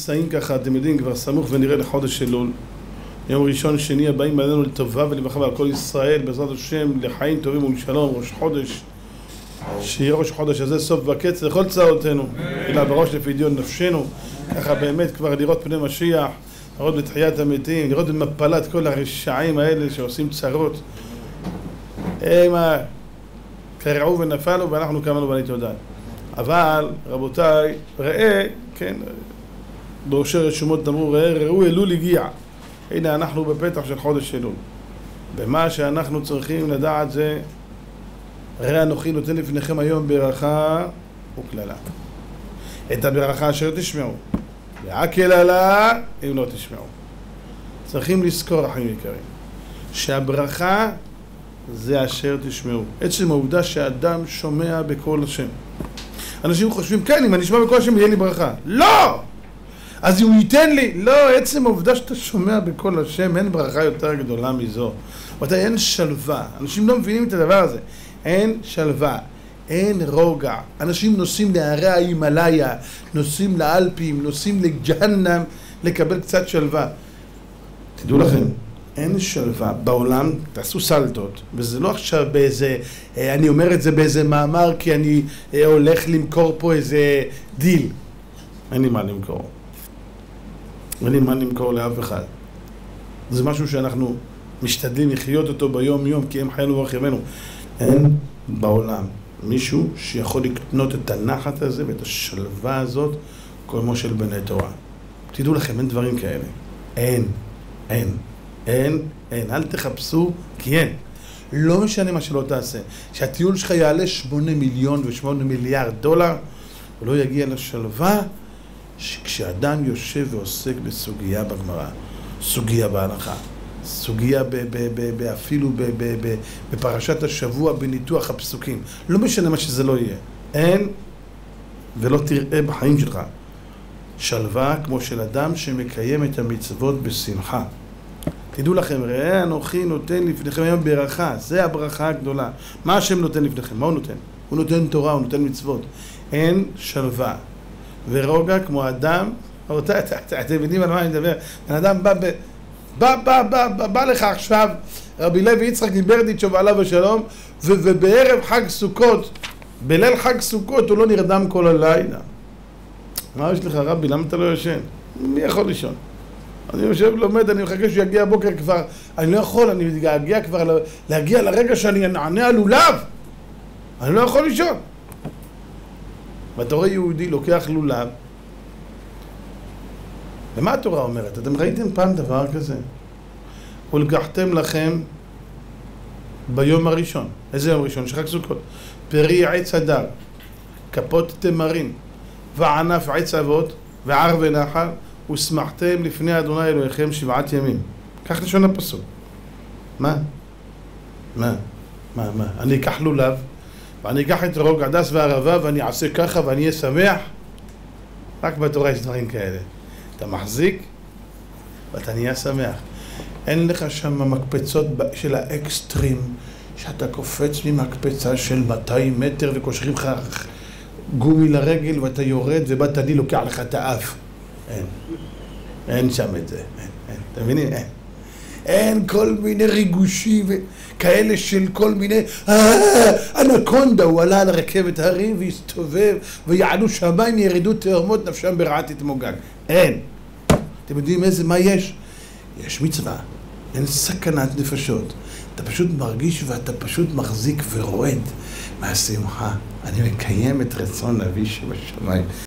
נמצאים ככה, אתם יודעים, כבר סמוך ונראה לחודש אלול. יום ראשון, שני הבאים עלינו לטובה ולברכה ועל כל ישראל, בעזרת השם, לחיים טובים ולשלום, ראש חודש. שיהיה ראש חודש הזה סוף וקץ לכל צעותינו, אלא בראש לפדיון נפשנו, ככה באמת כבר לראות פני משיח, לראות בתחיית המתים, לראות במפלת כל הרשעים האלה שעושים צרות. הם קרעו ונפלו ואנחנו קמנו בני תודה. אבל רבותיי, ראה, כן, דורשי רשומות אמרו, ראה, ראו אלול הגיע. הנה אנחנו בפתח של חודש אלול. ומה שאנחנו צריכים לדעת זה, ראה אנוכי נותן לפניכם היום ברכה וקללה. את הברכה אשר תשמעו, והקללה אם לא תשמעו. צריכים לזכור, אחים יקרים, שהברכה זה אשר תשמעו. עצם העובדה שהאדם שומע בקול השם. אנשים חושבים, כן, אם אני אשמע בקול השם יהיה לי ברכה. לא! אז הוא ייתן לי. לא, עצם העובדה שאתה שומע בקול השם, אין ברכה יותר גדולה מזו. ואתה אין שלווה. אנשים לא מבינים את הדבר הזה. אין שלווה, אין רוגע. אנשים נוסעים להרי ההימאליה, נוסעים לאלפים, נוסעים לג'הנם לקבל קצת שלווה. תדעו לכם, אין שלווה בעולם, תעשו סלטות, וזה לא עכשיו באיזה, אני אומר את זה באיזה מאמר כי אני הולך למכור פה איזה דיל. אין לי מה למכור. אין לי מה למכור לאף אחד. זה משהו שאנחנו משתדלים לחיות אותו ביום יום, כי הם חיינו ורחבנו. אין בעולם מישהו שיכול לקנות את הנחת הזה ואת השלווה הזאת כמו של בני תורה. תדעו לכם, אין דברים כאלה. אין, אין, אין, אין. אל תחפשו, כי אין. לא משנה מה שלא תעשה. שהטיול שלך יעלה 8 מיליון ו8 מיליארד דולר, הוא לא יגיע לשלווה שכשאדם יושב ועוסק בסוגיה בגמרא, סוגיה בהלכה, סוגיה אפילו בפרשת השבוע בניתוח הפסוקים. לא משנה מה שזה לא יהיה. אין ולא תראה בחיים שלך שלווה כמו של אדם שמקיים את המצוות בשמחה. תדעו לכם, ראה אנוכי נותן לפניכם היום ברכה. זה הברכה הגדולה. מה השם נותן לפניכם? מה הוא נותן? הוא נותן תורה, הוא נותן מצוות. אין שלווה ורוגע כמו אדם. אתם יודעים על מה אני מדבר? בן אדם בא לך עכשיו רבי לוי יצחק ליברדיצ'וב עליו השלום, ובערב חג סוכות, בליל חג סוכות הוא לא נרדם כל הלילה. מה יש לך רבי? למה אתה לא ישן? מי יכול לישון? אני יושב לומד, אני מחכה שהוא יגיע הבוקר כבר, אני לא יכול, אני אגיע כבר להגיע לרגע שאני אענה על לולב. אני לא יכול לישון. ואתה רואה יהודי לוקח לולב, ומה התורה אומרת? אתם ראיתם פעם דבר כזה? ולקחתם לכם ביום הראשון. איזה יום ראשון? שחג סוכות. פרי עץ הדר, כפות תמרים, וענף עץ אבות, וער ונחל, ושמחתם לפני אדוני אלוהיכם 7 ימים. כך לשון הפסוק. מה? אני אקח לולב, ואני אקח את רוג הדס והערבה, ואני אעשה ככה, ואני אהיה שמח. רק בתורה יש דברים כאלה. אתה מחזיק, ואתה נהיה שמח. אין לך שם מקפצות של האקסטרים, שאתה קופץ ממקפצה של 200 מטר וקושרים לך גומי לרגל ואתה יורד ובאת אני לוקח לך את האף. אין שם את זה. אין. אתם מבינים? אין כל מיני ריגושים כאלה של כל מיני אנקונדה, הוא עלה על הרכבת הרים והסתובב ויעלו שמיים ירדו תאומות נפשם ברעת תתמוגג. אין. אתם יודעים מה יש? יש מצווה, אין סכנת נפשות. אתה פשוט מרגיש ואתה פשוט מחזיק ורועד מהשמחה. אני מקיים את רצון אבי שבשמיים.